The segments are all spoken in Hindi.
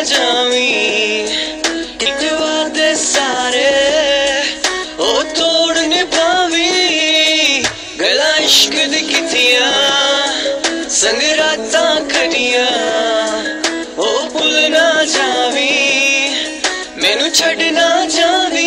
जावी कित वादे सारे ओ तोड़ने पावी गला इश्क दी कितिया संग रातां कटिया ओ भुल ना जावी मैनू छड़ ना जावी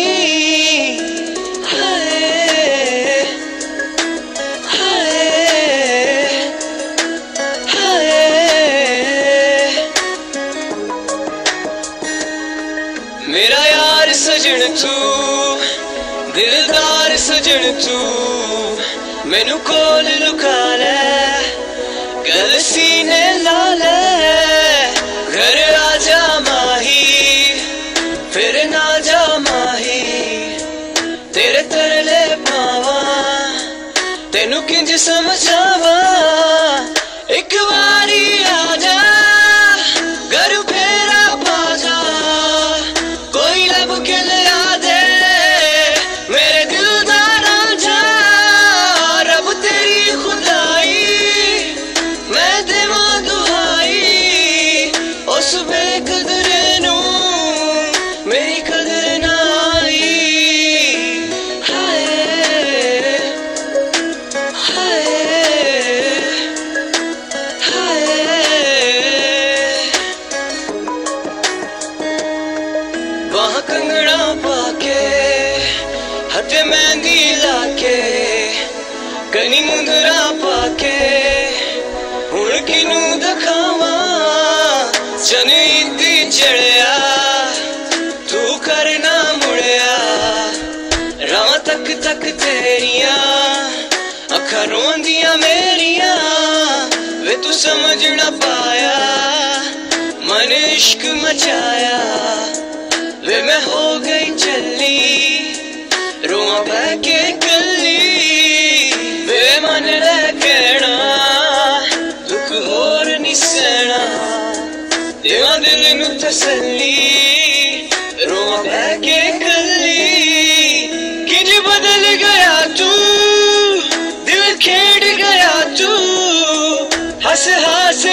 मेरा यार सजन तू दिलदार सजन तू मैनू कोल लुका ले गल सीने ला ले घर आजा माही फिर ना जा माही तेरे तरले पावा तेनू किंज समझावा एक बारी आजा घर फेरा पाजा कंगना पाके हथे मेहंदी लाके कनी मुंदरा पाके हुण किनू दिखावा चन इत्ती चढ़िया तू करना मुड़िया राह तक तक तेरिया अखा रोंदिया मेरिया वे तू समझ ना पाया मन इश्क मचाया वे मैं हो गई चली रोआ बह के कली वे मन रह कहना दुख होर नहीं सहना देवा दिल नू तसल्ली रोआ बह के कली किंज बदल गया तू दिल खेड़ गया तू हंस हंस